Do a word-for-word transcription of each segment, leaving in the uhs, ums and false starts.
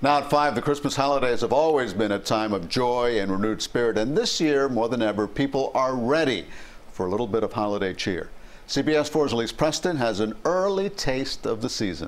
Now at five, the Christmas holidays have always been a time of joy and renewed spirit, and this year, more than ever, people are ready for a little bit of holiday cheer. C B S four's Elise Preston has an early taste of the season.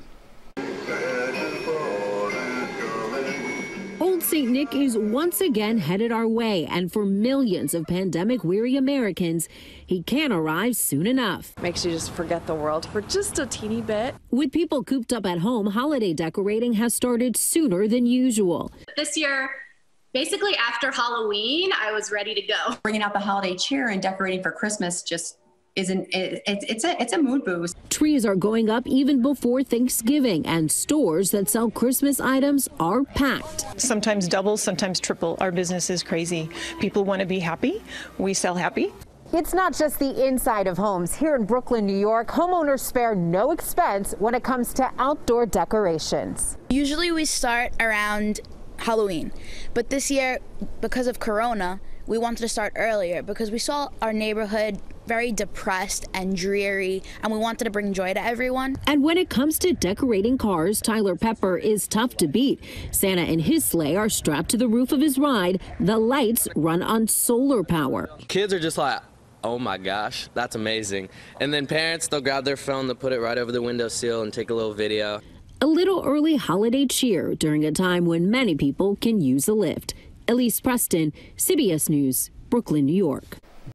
Old Saint Nick is once again headed our way, and for millions of pandemic-weary Americans, he can arrive soon enough. Makes you just forget the world for just a teeny bit. With people cooped up at home, holiday decorating has started sooner than usual. This year, basically after Halloween, I was ready to go. Bringing out the holiday cheer and decorating for Christmas just isn't it, it, it's a it's a mood boost. Trees are going up even before Thanksgiving, and stores that sell Christmas items are packed. Sometimes double, sometimes triple. Our business is crazy. People want to be happy. We sell happy. It's not just the inside of homes. Here in Brooklyn, New York, homeowners spare no expense when it comes to outdoor decorations. Usually we start around Halloween, but this year, because of Corona, we wanted to start earlier because we saw our neighborhood very depressed and dreary, and we wanted to bring joy to everyone. And when it comes to decorating cars, Tyler Pepper is tough to beat. Santa and his sleigh are strapped to the roof of his ride. The lights run on solar power. Kids are just like, oh my gosh, that's amazing. And then parents, they'll grab their phone, they'll put it right over the windowsill and take a little video. A little early holiday cheer during a time when many people can use a lift. Elise Preston, C B S News, Brooklyn, New York.